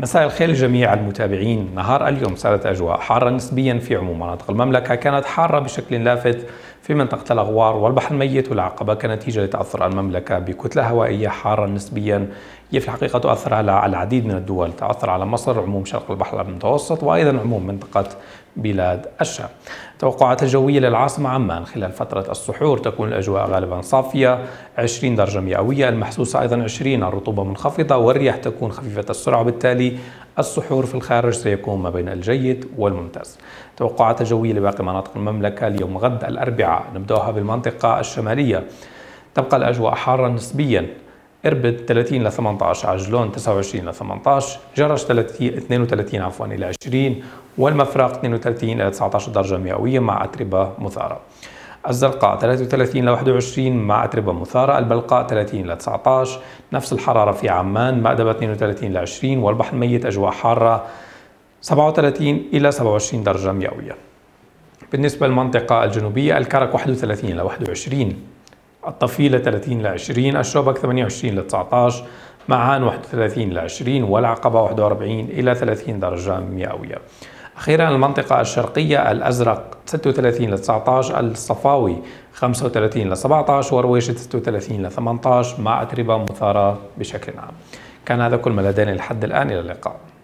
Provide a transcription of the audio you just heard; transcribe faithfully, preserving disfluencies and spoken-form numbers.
مساء الخير لجميع المتابعين. نهار اليوم سارت أجواء حارة نسبيا في عموم مناطق المملكة، كانت حارة بشكل لافت في منطقة الأغوار والبحر الميت والعقبة كنتيجة لتأثر المملكة بكتلة هوائية حارة نسبيا هي في الحقيقة تؤثر على العديد من الدول، تأثر على مصر، عموم شرق البحر المتوسط، وأيضا عموم منطقة بلاد الشام. التوقعات الجوية للعاصمة عمان خلال فترة السحور تكون الأجواء غالبا صافية، عشرين درجة مئوية، المحسوسة أيضا عشرين، الرطوبة منخفضة، والرياح تكون خفيفة السرعة، وبالتالي السحور في الخارج سيكون ما بين الجيد والممتاز. التوقعات الجوية لباقي مناطق المملكة اليوم غد الأربعاء نبدأها بالمنطقة الشمالية، تبقى الأجواء حارة نسبيا، إربد ثلاثين إلى ثمانية عشر، عجلون تسعة وعشرين إلى ثمانية عشر، جرش اثنين وثلاثين عفوا إلى عشرين، والمفرق اثنين وثلاثين إلى تسعة عشر درجة مئوية مع أتربة مثارة. الزرقاء ثلاثة وثلاثين إلى واحد وعشرين مع أتربة مثارة، البلقاء ثلاثين إلى تسعة عشر، نفس الحرارة في عمان، مأدبة اثنين وثلاثين إلى عشرين، والبحر الميت أجواء حارة سبعة وثلاثين إلى سبعة وعشرين درجة مئوية. بالنسبة للمنطقة الجنوبية الكرك واحد وثلاثين إلى واحد وعشرين، الطفيلة ثلاثين إلى عشرين، الشوبك ثمانية وعشرين إلى تسعة عشر، معان واحد وثلاثين إلى عشرين، والعقبة واحد وأربعين إلى ثلاثين درجة مئوية. أخيرا المنطقة الشرقية الأزرق ستة وثلاثين إلى تسعة عشر، الصفاوي خمسة وثلاثين إلى سبعة عشر، ورويشة ستة وثلاثين إلى ثمانية عشر مع أتربة مثارة بشكل عام. كان هذا كل ما لدينا لحد الآن، إلى اللقاء.